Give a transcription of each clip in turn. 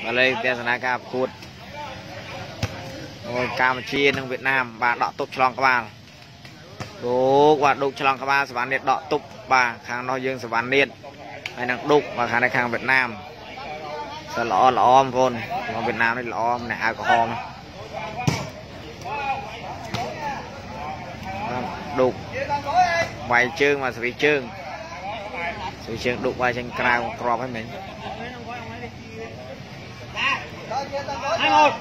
lên tiền sân ca cột rồi Campuchia nâng Việt Nam và đọ tục chlong các bạn đục và đục chlong các bạn sẽ bán điện đọ tục và khang nói dương sẽ bán điện hay năng đục và khang này khang Việt Nam sẽ lõ om con Việt Nam đây om này alcohol đục vài chương mà sự chương đục vài chân cao crop với mình 2-1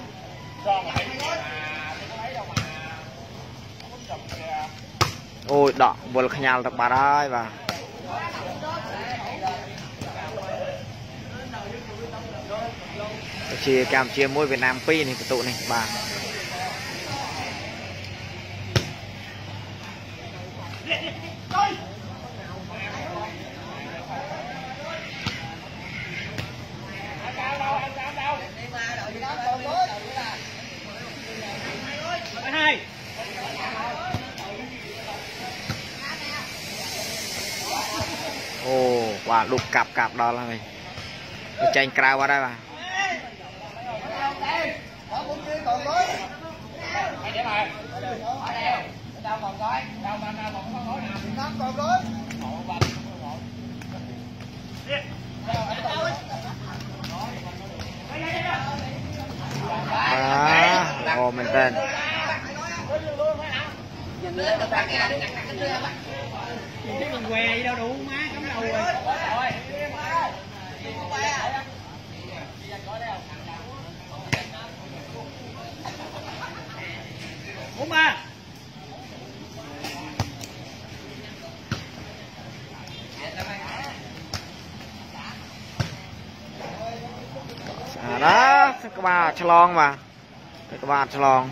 ôi đọ vừa nhào tập bà đấy và chia Campuchia môi Việt Nam pi này cái tụ này bà ồ quả đục cặp đó là mình tranh cao vào đây mà ồ mình tên mình què gì đâu đủ má cắm đầu rồi. Bốn ba. Đó các bạn chlong mà các bạn chlong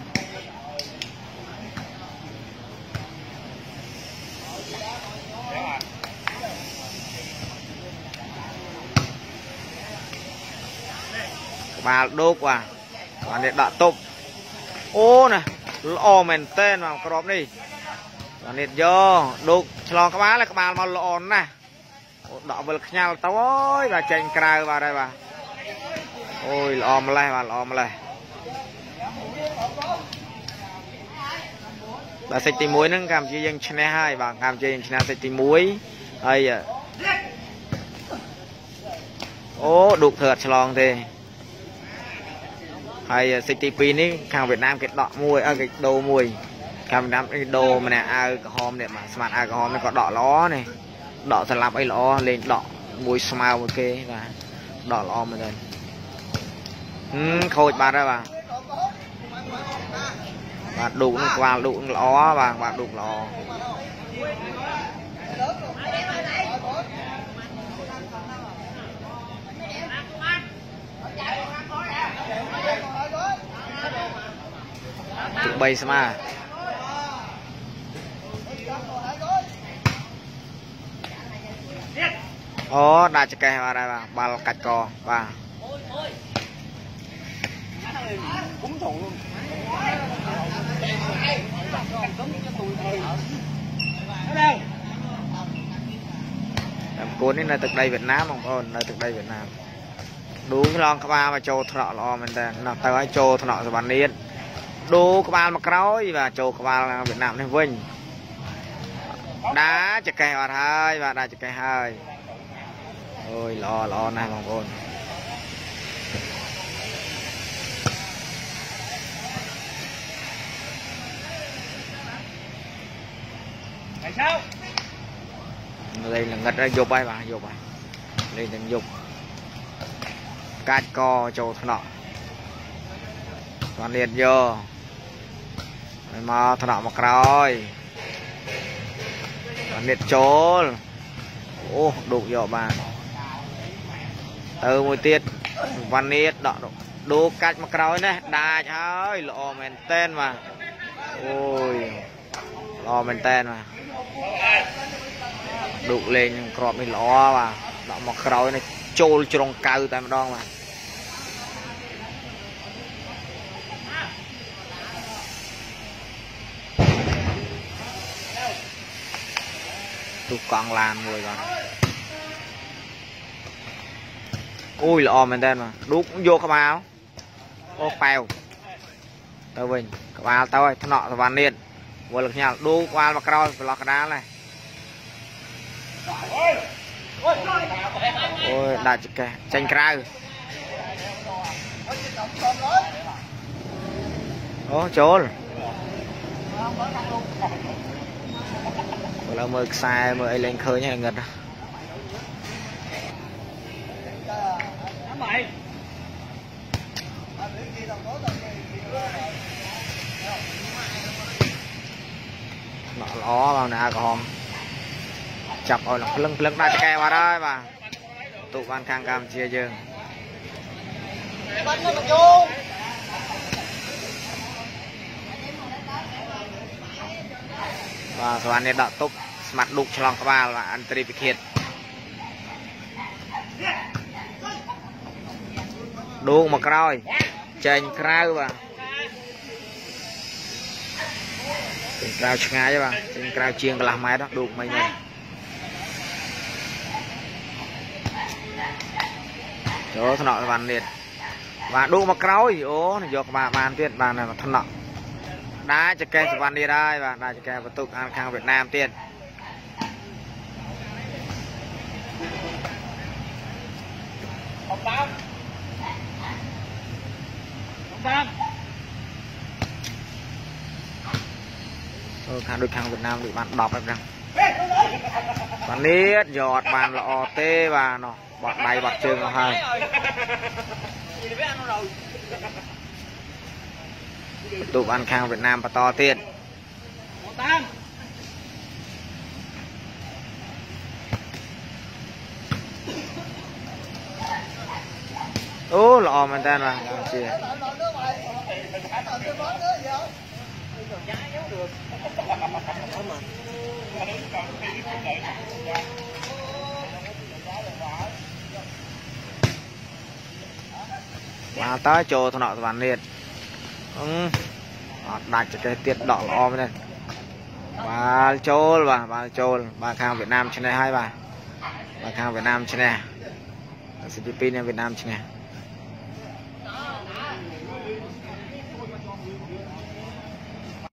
bà đốt à bạn để đọt tục ô nè lọ mình tên vào crop đi bạn để vô đục cho các bạn là các bạn mau lọ nè đọ vừa nhau tao ơi và tranh cào vào đây bà ôi lọ mà lại và lọ mà lại bà xịt muối nó làm chi dân chne hai bà làm chi dân chne xịt muối đây à ô đục thật chlong thì hay city pin ấy hàng Việt Nam cái đọ mùi cái đồ mùi hàng Việt Nam cái đồ mà nè alcohol này mà smart alcohol nó có đọ ló này đọ thật làm ấy ló lên đọ mùi smile ok và đọ ló mà lên khôi bà ra bà đủ qua đủ ló và bà đủ ló tụi bay xem à ô đã chạy cây vào đây bà bà cạch cò bà cuốn này từ đây Việt Nam không con là từ đây Việt Nam đúng lon các ba mà châu thọ lo mình ta nó tới châu thọ rồi bạn điên đô các bạn mặc nói và châu các bạn Việt Nam này vinh đá chạy cây vào hai và đá chạy cây hai ôi lo này bằng con sao đây là ngật ra dục bay bà dục bay đây là dục cát co châu thọ toàn liệt vô mà thọ mặc rồi toàn liệt trốn ô đủ vô bà từ một tiết văn liệt đọ đủ cát mặc rồi nè đa ơi lộ men tên mà ôi lo men tên mà đủ lên crop mình lo mà đọ mặc rồi này trôi trong cao tại mà mà tôi còn làm rồi ui là men tên mà đúc vô các báo ô phèo tao bình các báo tao ơi nọ tao van niên vừa lực nhà đu qua mặt roi lọt cái đá này ôi đại kìa tranh cào ô trốn là mơ sai mơ ấy lên khơi nha ngật nó ló vào nè còn chập rồi là lưng đá ke vào đây và tụ ban khang Campuchia dương và các bạn nên đợi tốt mặt đục cho lòng các bạn là ăn tri hiện đu một rồi chèn crowd và crowd ngay chứ bạn crowd chiên cái làm máy đó đục mấy này chỗ thằng nọ bạn liệt và đu một rồi ố này do các bạn tiền bàn này mà thằng nọ đá cho cây bạn đi đây và đá cho cây và tục ăn khang Việt Nam tiền đôi khang Việt Nam bị bạn đọc em rằng bạn liệt giọt bàn là o tê và nó bọt đầy bọt trường là hai tụ ăn khang Việt Nam và to tiền ô lọ mình tên là và tới chỗ thằng nọ các bạn liệt đặt cho cái tiết đỏ lo lên và trôi và khang Việt Nam trên này hai bà khang Việt Nam trên này Philippines Việt Nam trên này